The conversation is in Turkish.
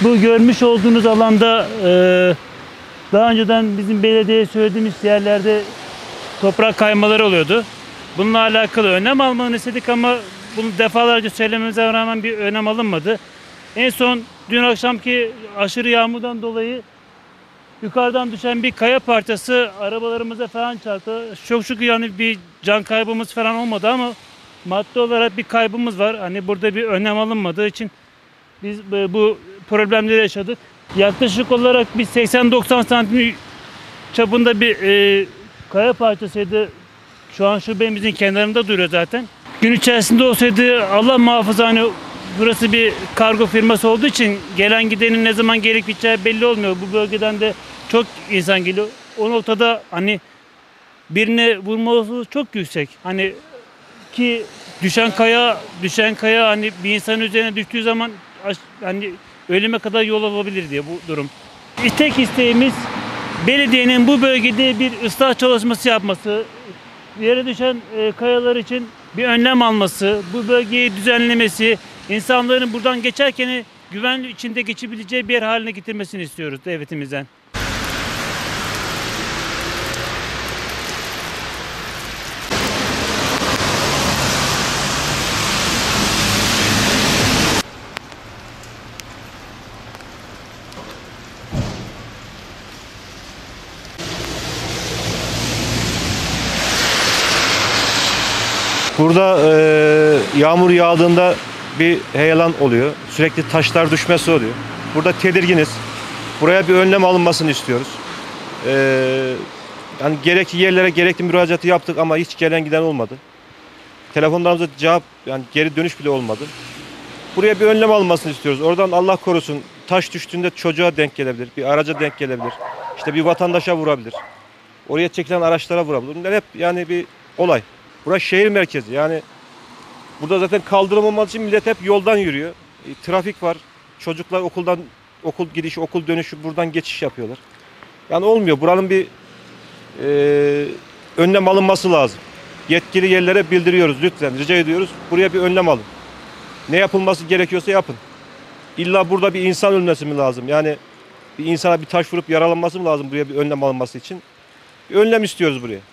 Bu görmüş olduğunuz alanda daha önceden bizim belediyeye söylediğimiz yerlerde toprak kaymaları oluyordu. Bununla alakalı önlem almanı istedik ama bunu defalarca söylememize rağmen bir önlem alınmadı. En son dün akşamki aşırı yağmurdan dolayı yukarıdan düşen bir kaya parçası arabalarımıza falan çarptı. Çok şükür yani bir can kaybımız falan olmadı ama maddi olarak bir kaybımız var. Hani burada bir önlem alınmadığı için biz bu problemleri yaşadık. Yaklaşık olarak bir 80-90 santim çapında bir kaya parçasıydı. Şu an şubemizin kenarında duruyor zaten. Gün içerisinde olsaydı Allah muhafaza, hani burası bir kargo firması olduğu için gelen gidenin ne zaman gelip gideceği belli olmuyor. Bu bölgeden de çok insan geliyor. O noktada hani birine vurma olasılığı çok yüksek. Hani ki düşen kaya hani bir insanın üzerine düştüğü zaman hani ölüme kadar yol alabilir diye bu durum. Tek isteğimiz belediyenin bu bölgede bir ıslah çalışması yapması, yere düşen kayalar için bir önlem alması, bu bölgeyi düzenlemesi, insanların buradan geçerken güvenli içinde geçebileceği bir yer haline getirmesini istiyoruz devletimizden. Burada yağmur yağdığında bir heyelan oluyor. Sürekli taşlar düşmesi oluyor. Burada tedirginiz. Buraya bir önlem alınmasını istiyoruz. Yani gerekli yerlere gerekli müracaatı yaptık ama hiç gelen giden olmadı. Telefonlarımıza cevap, yani geri dönüş bile olmadı. Buraya bir önlem alınmasını istiyoruz. Oradan Allah korusun taş düştüğünde çocuğa denk gelebilir, bir araca denk gelebilir. İşte bir vatandaşa vurabilir. Oraya çekilen araçlara vurabilir. Bunlar hep yani bir olay. Burası şehir merkezi. Yani burada zaten kaldırım olmadığı için millet hep yoldan yürüyor. Trafik var. Çocuklar okul gidişi, okul dönüşü buradan geçiş yapıyorlar. Yani olmuyor. Buranın bir önlem alınması lazım. Yetkili yerlere bildiriyoruz lütfen. Rica ediyoruz. Buraya bir önlem alın. Ne yapılması gerekiyorsa yapın. İlla burada bir insan ölmesi mi lazım? Yani bir insana bir taş vurup yaralanması mı lazım buraya bir önlem alınması için? Bir önlem istiyoruz buraya.